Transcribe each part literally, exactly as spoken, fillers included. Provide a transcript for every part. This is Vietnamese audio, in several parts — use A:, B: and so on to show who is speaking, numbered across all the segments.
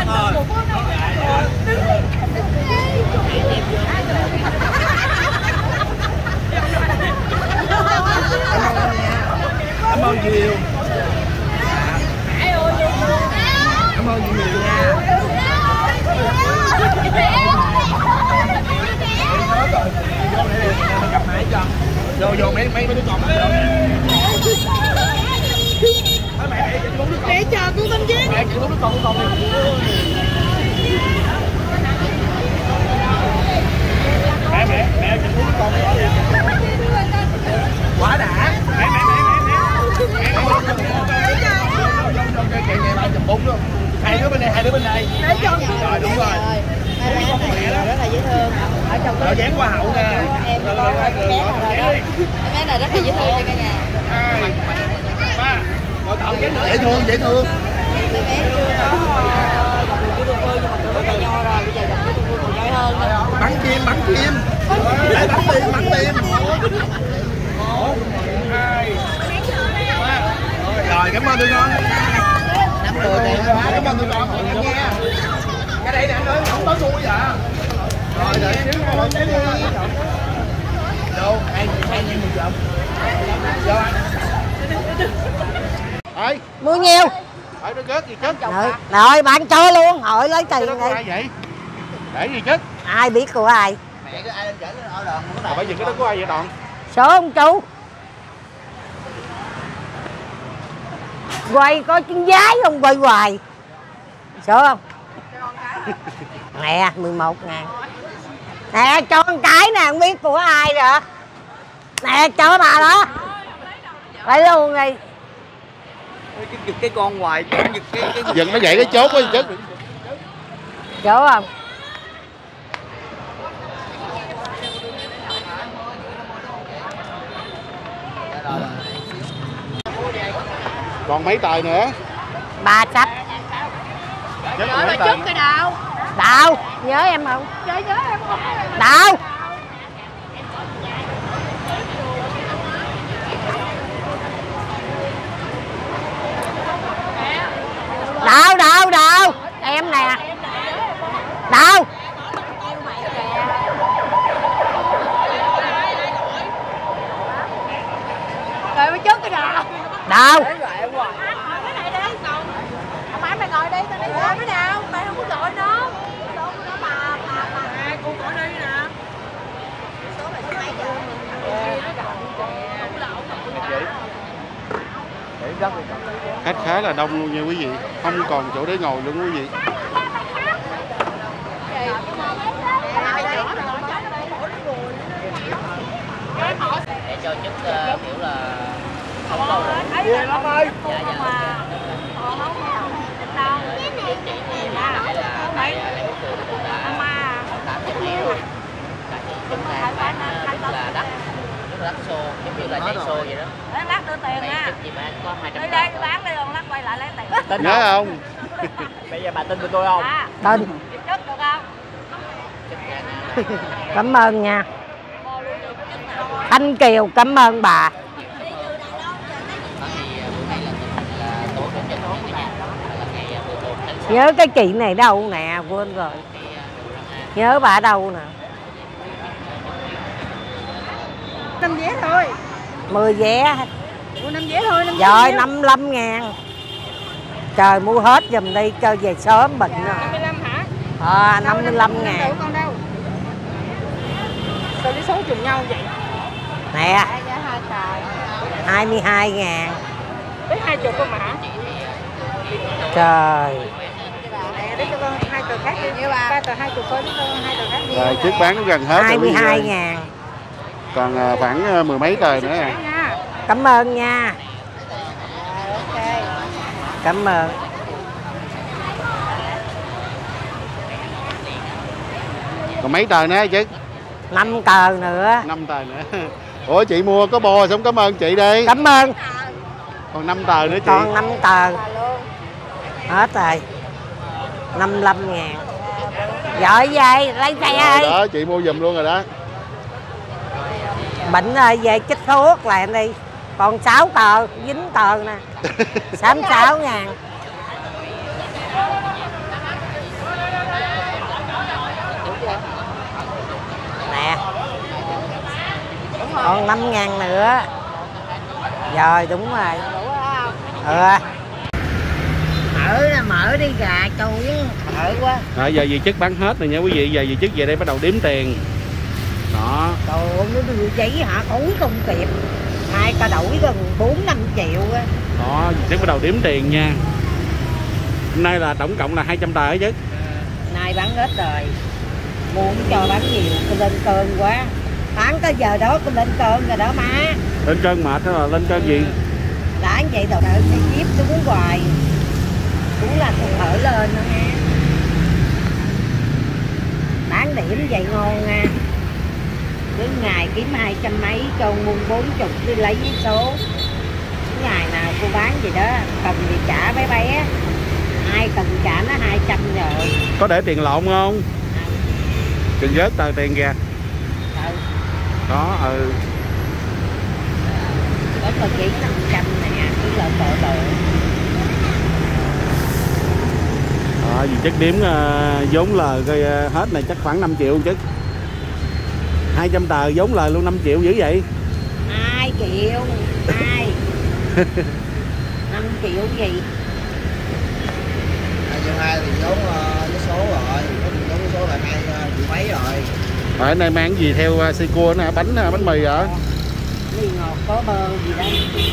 A: Cảm ơn nhiều. Cảm ơn nhiều nha. Gặp mẹ cho. Vô vô mấy mấy mấy đứa con vô. Mẹ chị uống nước con. Mẹ chờ cô Tâm Chiến. Mẹ chị uống nước con của con đi. Mẹ mẹ mẹ chị uống nước con đó đi. Quá đã. Mẹ mẹ mẹ mẹ mẹ. Mẹ chị này ba chục bốn luôn. Hai đứa bên đây, hai đứa bên đây. Rồi đúng rồi.
B: Rất là dễ thương. Ở trong
A: cái dán hoa hậu nè.
B: Em có bé nào rồi đó. Bé này rất là dễ thương cho cả nhà.
A: Hai, ba. Rồi cậu dán nữa. Dễ thương, dễ thương.
B: Bé chưa có gặp được chú Đông Phương nhưng mà tụi nó cà nho rồi. Bây giờ gặp chú Đông Phương còn giỏi hơn.
A: Bắn chim, bắn chim. Để bắn tim, bắn tim. Một, hai, ba. Rồi cảm ơn tụi con.
B: Năm người này quá.
A: Cảm ơn tụi con. Nha. Cái đây nè anh ơi, không có xui vậy. Rồi rồi xíu rồi xíu đi. Đâu, hai hai nhiêu một chồng. Vô anh. Ơi,
B: mua nhiều.
A: Ơi nó chết gì chết.
B: Rồi, rồi bạn cho luôn, hỏi lấy tiền đi.
A: Ai vậy? Để gì chết?
B: Ai biết của ai?
A: Mẹ cái ai lên chở lên ở đòn. Phải dừng cái đó của ai vậy Đòn?
B: Số không chú? Quay có chân giái không quay hoài. Số không? Nè, mười một ngàn. Nè, cho con cái nè, không biết của ai rồi. Nè, cho bà đó. Lấy luôn đi.
C: Cái giật cái con hoài, giật cái cái
A: Dừng nó vậy cái chốt quá chết.
B: Số không?
A: Còn mấy tờ nữa?
B: Ba sắp.
A: Nhớ bà chút cái
B: đâu? Đâu? Nhớ em không? Nhớ nhớ em không? Đâu? Đâu đâu đâu? Em nè. Đâu?
D: Rồi mới trước cái nào.
B: Đâu?
D: Cái này đi còn. Không phải mày ngồi đi, tao đi ra cái nào? Mày không có gọi nó. Số của nó bà bà bà. À, cô gọi đi nè. Số mày số mấy giờ?
A: Khách khá là đông luôn nha quý vị. Không còn chỗ để ngồi luôn quý vị.
C: để cho chút uh, kiểu là không lâu rồi.
D: Ghê lắm ơi.
C: Dạ dạ.
D: Còn không nào. Đâu?
C: Chị thì là hay là mấy cũng đã tám trăm triệu. Chúng ta bán rất là đắt, rất là đắt xô, giống như là nhảy xô vậy đó.
D: Lát đưa tiền nha.
C: Chị bán có hai trăm.
D: Đi đây bán đi còn lát quay lại lấy tiền.
A: Nhớ không?
C: Bây giờ bà tin tụi tôi không?
D: À,
B: Tin.
D: chất được không?
B: Cảm ơn nha. Thanh Kiều cảm ơn bà. Nhớ cái chị này đâu nè, quên rồi. Nhớ bà đâu nè.
D: năm vé thôi.
B: mười vé.
D: Mua năm vé thôi, năm
B: Rồi năm mươi lăm ngàn. Trời mua hết giùm đi, cho về sớm bệnh rồi.
D: năm mươi lăm hả?
B: Ờ, năm mươi lăm ngàn.
D: Con đâu? Sao cái số trùng nhau vậy?
B: Nè. hai mươi hai ngàn.
D: Tới hai chục con mà hả?
B: Trời.
D: Nè, để cho con hai tờ khác đi. Ba tờ hai chục thôi, chứ con hai tờ khác đi.
A: Rồi trước bán cũng gần hết rồi.
B: hai mươi hai ngàn.
A: Còn khoảng mười mấy tờ nữa.
B: Cảm ơn nha. Cảm ơn.
A: Còn mấy tờ nữa chứ?
B: năm tờ nữa.
A: năm tờ nữa. Ủa chị mua có bò xong cảm ơn chị đi.
B: Cảm ơn.
A: Còn năm tờ nữa chị.
B: Còn năm tờ. Hết rồi. năm mươi lăm ngàn. Giỏi vậy, lấy xe ơi.
A: Đó, chị mua giùm luôn rồi đó.
B: Bệnh rồi về chích thuốc lại đi. Còn sáu tờ, dính tờ nè. sáu mươi sáu ngàn. Còn năm ngàn nữa. Rồi đúng rồi. Ừ. Mở là mở đi gà trâu thở quá.
E: Rồi giờ dì Chức bán hết rồi nha quý vị. Giờ dì Chức về đây bắt đầu đếm tiền. Đó.
B: Trời ơi, nó đưa giấy hả, tối không kịp. Hai ca đổi gần bốn năm triệu á.
E: Đó, dì Chức bắt đầu đếm tiền nha. Hôm nay là tổng cộng là hai trăm tờ chứ.
B: Nay bán hết rồi. Muốn cho bán nhiều, tôi lên cơn quá. Bán tới giờ đó tôi lên cơn rồi đó má.
E: Lên cơn mệt đó là lên cơn gì?
B: Đã vậy đầu đợi xe jeep tôi muốn hoài. Cũng là tôi thở lên nữa nha. Bán điểm vậy ngon nha. Cứ ngày kiếm hai trăm mấy cho muôn bốn chục đi lấy với số. Ngày nào cô bán gì đó, cần gì trả bé bé. Ai cần trả nó hai trăm rồi.
E: Có để tiền lộn không? Đừng rớt tờ tiền kìa.
B: Ừ.
E: Đó, ừ.
B: Có tờ giấy năm trăm nè, cứ là tội tội.
E: Đó, dì Chức đếm uh, vốn lời coi uh, hết này chắc khoảng năm triệu chứ. hai trăm tờ vốn lời luôn năm triệu dữ vậy?
B: hai triệu, hai. năm triệu gì?
A: hai triệu hai thì vốn với số rồi, có tiền vốn với số là hai triệu mấy rồi.
E: Ở hôm nay mang gì theo uh, xì cua nè, bánh uh, bánh mì hả?
B: Ly ngọt có bơ gì đây?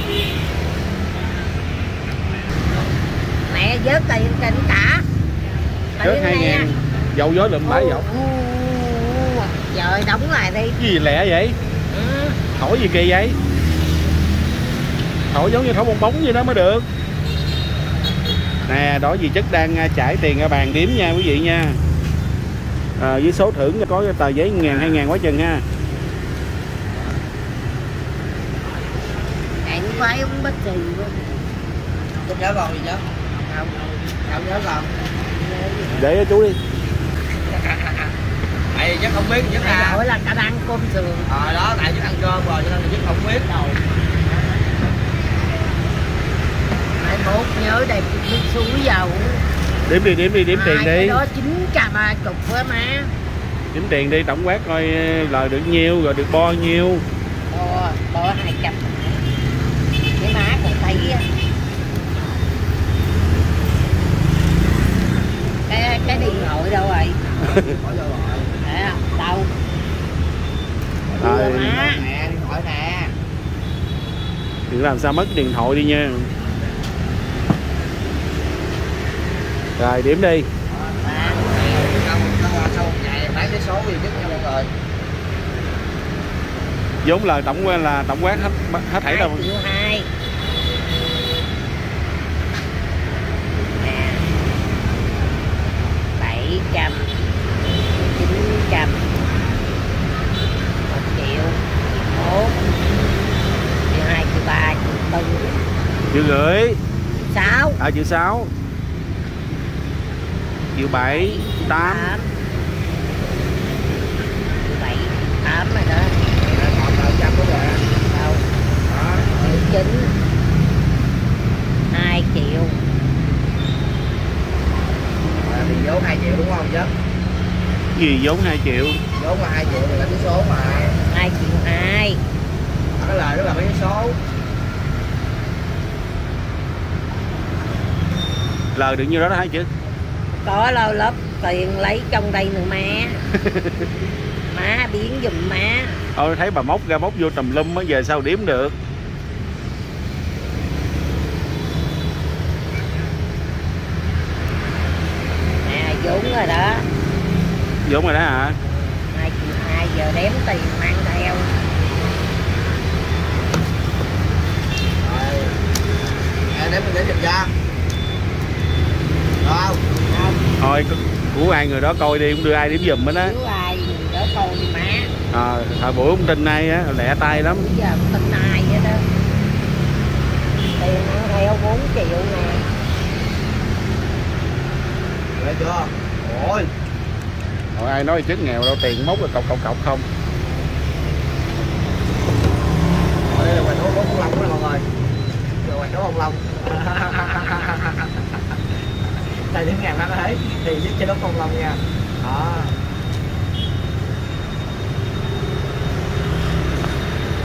B: Mẹ vớt tiền trên cả.
E: Rớt hai ngàn. Dầu gió lùm bãi dọc.
B: Trời đóng lại đi.
E: Cái gì lẹ vậy?
B: Ừ.
E: Thổi gì kỳ vậy? Thổi giống như thổi bong bóng vậy đó mới được. Nè, đó dì Chức đang uh, trải tiền ra bàn đếm nha quý vị nha. À, với số thưởng có cái tờ giấy ngàn hai ngàn quá chừng ha.
B: Anh khoái uống bít gì luôn.
A: Không nhớ còn gì chứ? Không, không nhớ còn.
E: Để chú đi.
A: Tại vì chắc không biết chắc
B: Mày
A: là
B: gọi là cả ăn cơm sườn.
A: ờ đó, tại chắc ăn cơm rồi cho nên là chắc không biết đâu.
B: Mày mốt nhớ đây nước suối dầu.
E: Đếm đi, đếm đi, đếm tiền đi.
B: Cái đó chín trăm ba chục á má.
E: Đếm tiền đi, tổng quát coi lời được nhiêu rồi được bo nhiêu.
B: Bo, bo hai trăm. Cái má còn thấy á. Cái, cái điện thoại đâu rồi? À, đâu?
E: Rồi.
B: Má.
A: Nè, điện thoại nè.
E: Đừng làm sao mất điện thoại đi nha. Rồi điểm đi.
A: Sau một ngày bán cái số gì chứ nha mọi người.
E: Vốn lời tổng là tổng quát hết hết thảy đâu.
B: hai triệu hai. bảy trăm. chín trăm. một triệu. một. Triệu hai, triệu ba, triệu tư.
E: Triệu rưỡi.
B: sáu.
E: À triệu sáu. Triệu bảy, tám.
B: bảy, tám rồi đó.
A: Còn tờ trăm nữa rồi.
B: Đâu? Triệu chín. hai triệu.
A: À, thì vốn hai triệu đúng không chứ?
E: Gì vốn hai triệu?
A: Vốn là hai triệu thì là cái số mà.
B: hai triệu hai.
A: Cái lời đó là mấy cái số.
E: Lời được nhiêu đó đó hả chứ?
B: Có lâu lớp tiền lấy trong đây nữa má. Má biến giùm má.
E: Ôi thấy bà móc ra móc vô tùm lum á, giờ sao đếm được.
B: Nè vốn rồi đó.
E: Vốn rồi đó hả?
B: hai triệu hai giờ đếm tiền mang theo.
A: Rồi. À, để mình để giùm cho. Được không?
B: Không.
E: Thôi của ai người đó coi đi, cũng đưa ai đếm giùm hết á.
B: Nếu ai người đó coi đi má.
E: À, thời buổi không tin ai á, lẹ tay lắm.
B: Bây giờ không tin ai vậy đó. Tiền mang theo bốn triệu nè.
A: Được chưa? Ôi.
E: Rồi ai nói chất nghèo đâu, tiền móc là cọc cọc cọc không.
A: Đây là quầy nấu con long đó mọi người. Rồi quầy nấu con long. Tại những ngàn ăn thấy thì giúp cho nấu con long nha. Đó.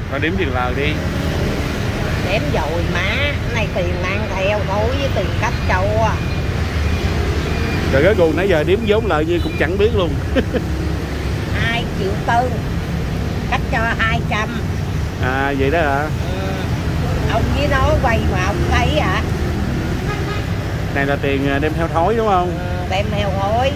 E: Rồi điểm tiền lời đi.
B: Đếm rồi má, này tiền mang theo thôi với tiền khách cho.
E: Rồi cái guồng nãy giờ đếm vốn lời như cũng chẳng biết luôn.
B: Hai triệu tư, khách cho hai trăm.
E: À vậy đó hả?
B: Ừ. Ông với nó quay mà ông thấy hả?
E: Này là tiền đem theo thối đúng không?
B: Ừ, đem theo thối.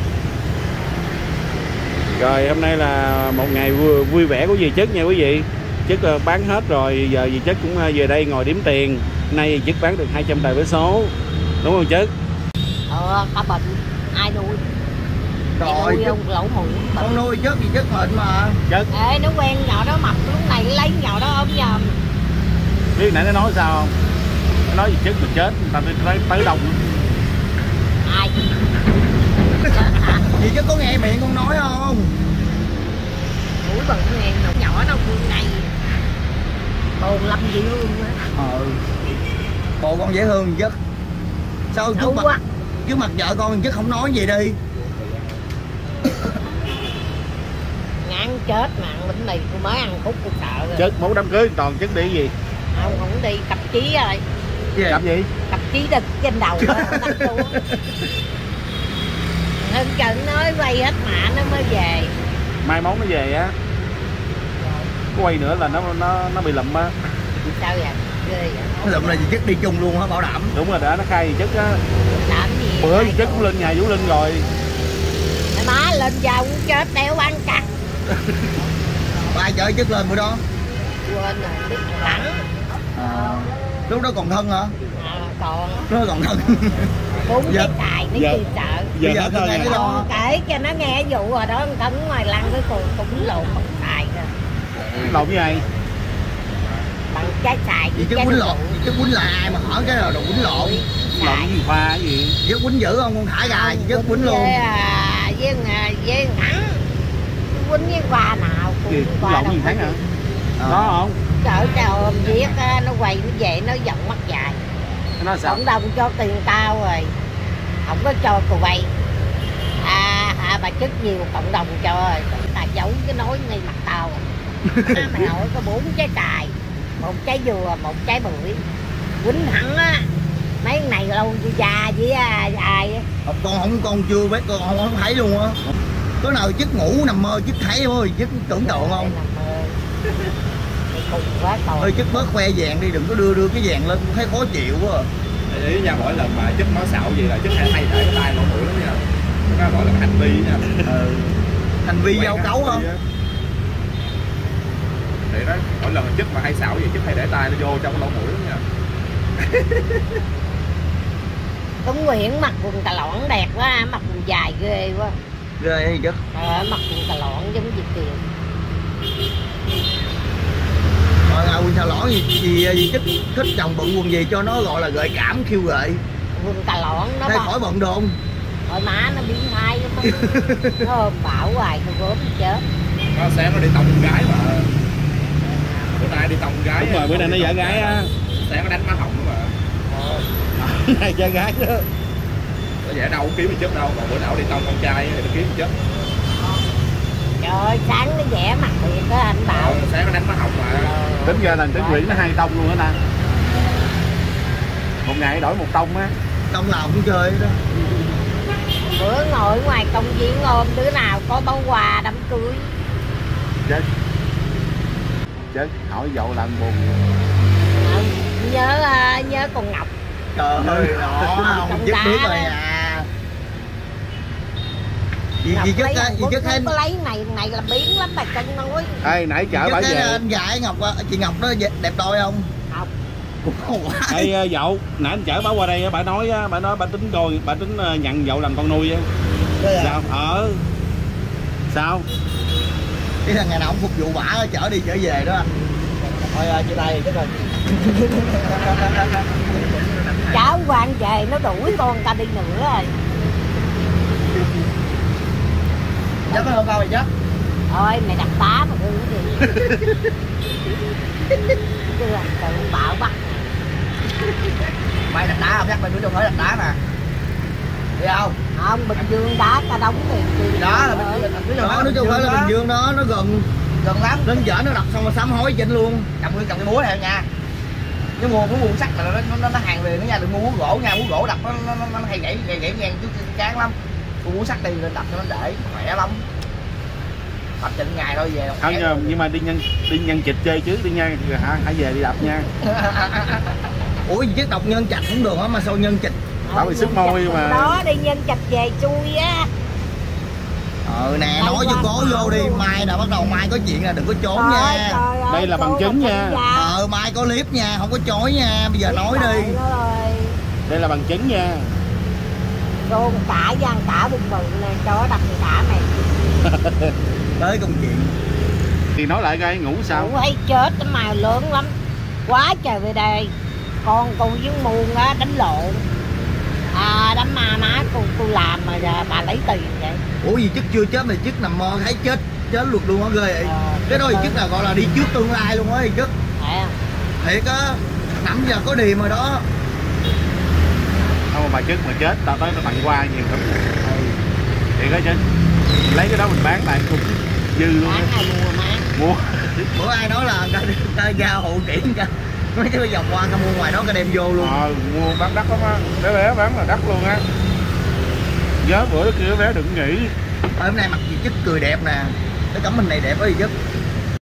E: Rồi hôm nay là một ngày vui, vui vẻ của dì Chất nha quý vị. Chất bán hết rồi, giờ dì Chất cũng về đây ngồi đếm tiền. Nay dì Chất bán được hai trăm tờ vé số. Đúng không Chất?
B: Ờ, ta bệnh, ai nuôi?
A: Rồi,
B: nuôi ông lỗ mũi.
A: con nuôi chết gì chết mệt mà.
E: Chất.
B: Ê, nó quen nhỏ đó mập lúc này lấy nhỏ đó ôm nhầm.
E: Biết nãy nó nói sao không? Nó nói dì Chất mà chết, người ta tới, tới đông.
B: Ai?
A: Gì chứ có nghe miệng con nói không?
B: Mũi bận nghe nhỏ, nhỏ nó phương này. Bồn lâm dị hương á.
A: Ờ. Bộ con dễ thương chứ. Sao trước mặt, trước mặt vợ con chứ không nói gì đi.
B: Ngán chết mà ăn bánh mì tôi mới ăn khúc tôi sợ rồi.
E: Chất mẫu đám cưới toàn Chất đi gì?
B: Không, không đi cặp chí rồi.
A: Gì?
E: Cặp gì?
B: Cặp chí đực trên đầu đó, Hưng Trận nói quay hết mạ nó mới về.
E: Mai món nó về á. Quay nữa là nó nó nó bị lụm á.
B: Sao vậy? Ghê vậy?
A: Lụm là gì Chất đi chung luôn hả, bảo đảm.
E: Đúng rồi đó, nó khai gì Chất á.
B: Làm gì?
E: Bữa gì Chất cũng lên nhà Vũ Linh rồi.
B: Mày má lên giàu cũng chết đeo ăn cắt.
A: Ai chở Chất lên bữa đó?
B: Quên rồi, biết lẳng.
A: À, lúc đó còn thân hả?
B: À, còn
A: Lúc đó còn thân.
B: bốn
A: Dạ.
B: cái tài nó
E: Dạ.
B: chi sợ.
E: Giờ
A: Bây giờ
E: hết
A: tôi
E: thôi
A: nghe
E: à.
A: cái đó.
B: Còn kể cho nó nghe vụ rồi đó, con tấn ngoài lăng cái cùng cũng lộn bằng tài rồi.
E: Lộn với ai?
B: Bằng trái xài
A: Gì chứ
B: trái
A: quýnh
B: đu
A: lộn,
B: đủ.
A: chứ quýnh là ai mà hỏi cái là đồ quýnh lộn.
E: Lộn cái gì pha cái gì?
A: Chứ quýnh dữ không, con thả gà gì chứ quýnh luôn.
B: Với, à, với, à, với ngắn. Quýnh với qua nào cũng
E: Gì?
B: qua
E: Lộn
B: đâu
E: gì
B: có
E: tháng hả?
B: gì.
A: Ờ.
E: Đó không?
B: Trời trời ôm viết nó quay nó về nó giận mắt dài.
E: Nó nói sao?
B: Cộng đồng cho tiền cao rồi. Không có cho cô vay. À, à bà chức nhiều cộng đồng cho rồi. Ta giấu cái nói ngay mặt tao. À, mày hỏi có bốn trái tài, một trái dừa, một trái bưởi. Quýnh hẳn á. Mấy cái này lâu tôi già với ai á.
A: Con không, con chưa biết, con không, không thấy luôn á. Có nào Chất ngủ nằm mơ Chất thấy thôi, Chất tưởng tượng không?
B: Cùng quá còn.
A: Ơi Chất bớt khoe vàng đi, đừng có đưa đưa cái vàng lên, thấy khó chịu quá.
F: Ý nha, mỗi lần mà Chất nói xạo gì là Chất hay hay để cái tay lỗ mũi lắm nha. Nó gọi là hành vi nha.
A: Ừ. Hành vi giao cấu không?
F: Thì đó, mỗi lần Chất mà hay xạo gì Chất hay để tay nó vô trong cái lỗ mũi lắm nha.
B: Tuấn Nguyễn mặc quần cà lỏn đẹp quá, mặc quần dài ghê quá.
A: Ghê hay Chất?
B: Ờ, mặc quần cà lỏn giống Việt Kiều.
A: Rồi à, quần xà lỏn gì, gì, gì Chất thích chồng bận quần gì cho nó gọi là gợi cảm khiêu gợi.
B: Quần cà lỏn nó
A: Thay
B: bọc.
A: khỏi bận đồn.
B: Rồi má nó biến thai lắm á. Nó ôm bảo hoài tôi gớm chết.
F: Nó sáng nó đi tông con gái mà. Bữa nay đi tông con gái.
E: Đúng rồi, bữa nay nó giả gái á.
F: Sáng nó đánh má hồng đó mà.
E: Này chơi gái đó.
F: Nó vẽ đâu cũng kiếm gì Chất đâu, mà bữa nào đi tông con trai thì nó kiếm gì Chất.
B: Trời ơi, sáng nó vẽ mặt thiệt á anh Bảo.
F: Ờ, sáng nó đánh má hồng mà.
E: Tính ra là Tuấn Nguyễn nó hai tông luôn á ta. Một ngày đổi một tông á.
A: Tông nào cũng chơi đó.
B: Bữa ngồi ngoài công viên ôm đứa nào có bó quà đám cưới.
E: Chết. Chết, hỏi dậu lần buồn.
B: Ờ, nhớ uh, nhớ con Ngọc.
A: Trời ơi, đó không
B: Trong
A: Chất
B: đá
A: biết rồi
B: đó.
A: à. Gì
B: Ngọc
A: gì Chất
B: lấy
A: á,
B: thằng
A: gì
B: Quân
A: Chất thấy
B: có lấy này này là biến lắm bà Trân nói.
E: Ê, nãy chở
A: Chất
E: bà
A: thấy
E: về.
A: anh gái Ngọc á, chị Ngọc đó đẹp đôi không?
B: Học.
A: Cũng quá.
E: Ê dậu, nãy anh chở bà qua đây bà nói á, bà nói bà tính coi, bà tính nhận dậu làm con nuôi á. Sao? Ờ. Sao?
A: Cái thằng ngày nào cũng phục vụ bả chở đi chở về đó anh. Thôi chia tay Chất rồi.
B: Cháu quan về nó đuổi con ta đi nữa rồi.
A: Chất có hơn con rồi Chất.
B: Thôi mày đặt tá mà hư gì. Chứ là tự bạo bắt.
A: Mày đặt đá không? Chắc mày đuổi đâu phải đặt đá nè. Đi không?
B: Không, Bình Dương đá ta đóng tiền chi.
A: Đó là Bình Dương. Đó, nói chung phải là Bình Dương đó, nó gần gần lắm. Lên vợ nó đập xong rồi sám hối chỉnh luôn. Cầm nguyên cầm cái búa theo nha. Nếu mua muốn mua sắt mà nó nó nó hàng liền đó nha, đừng mua búa gỗ nha, búa gỗ đập nó nó, nó, nó hay gãy gãy gãy ngang chút chán lắm. Mua búa sắt đi lên đập cho nó để khỏe lắm. Đập chừng ngày thôi về.
E: Không nhưng, nhưng mà đi nhân đi nhân chịch chơi trước đi nha, hả hãy về đi đập nha.
A: Ủa gì chứ đọc nhân chạch cũng được á mà sao nhân chịch?
E: Bảo bị sức môi mà.
B: Đó đi nhân chạch về chui á.
A: Ờ nè, nói cho cố vô đi, mai là bắt đầu mai có chuyện là đừng có trốn
B: Trời
A: nha.
B: ơi, ơi,
E: đây là bằng chứng nha.
A: Ờ mai có clip nha, không có chối nha, bây giờ nói đi.
E: Đây là bằng chứng nha.
B: Cô cả gian cả bụng bự nè, cho đập cả mày.
A: Tới công chuyện.
E: Thì nói lại coi ngủ sao?
B: Ngủ hay chết cái màu lớn lắm. Quá trời về đây. Con cô với muôn á đánh lộn. À đám ma má cô cô làm mà giờ bà lấy tiền vậy.
A: Ủa gì chức chưa chết mà chức nằm mơ thấy chết chết luật luôn á ghê vậy. Ờ, cái đó thì chức là gọi là đi trước tương lai luôn á thì chức.
B: À.
A: Thiệt á, năm giờ có điềm rồi đó.
E: Không mà bà chức mà chết tao tới nó tặng qua nhiều lắm. Ừ. Thì có chứ. Lấy cái đó mình bán lại cũng dư luôn.
B: Bán ai mua má?
E: Mua.
A: Bữa ai nói là ta ra hộ kiển cho mấy cái vòng qua ta mua ngoài đó cái đem vô luôn.
E: Ờ mua bán đắt lắm á. Bé bé bán là đắt luôn á. Nhớ bữa kia bé đừng nghĩ.
A: Hôm nay mặc gì chức cười đẹp nè. Cái tấm mình này đẹp quá gì chứ.